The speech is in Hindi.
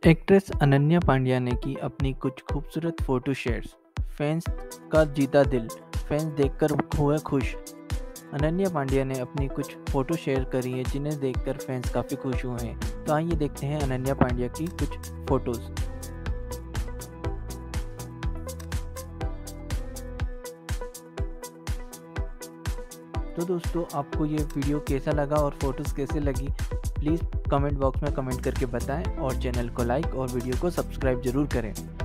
एक्ट्रेस अनन्या पांड्या ने की अपनी कुछ खूबसूरत फोटो शेयर्स। फैंस का जीता दिल, फैंस देखकर हुए खुश। अनन्या पांड्या ने अपनी कुछ फोटो शेयर करी है जिन्हें देखकर फैंस काफ़ी खुश हुए हैं। तो आइए देखते हैं अनन्या पांड्या की कुछ फोटोज़। तो दोस्तों, आपको ये वीडियो कैसा लगा और फोटोज़ कैसे लगी, प्लीज़ कमेंट बॉक्स में कमेंट करके बताएं और चैनल को लाइक और वीडियो को सब्सक्राइब ज़रूर करें।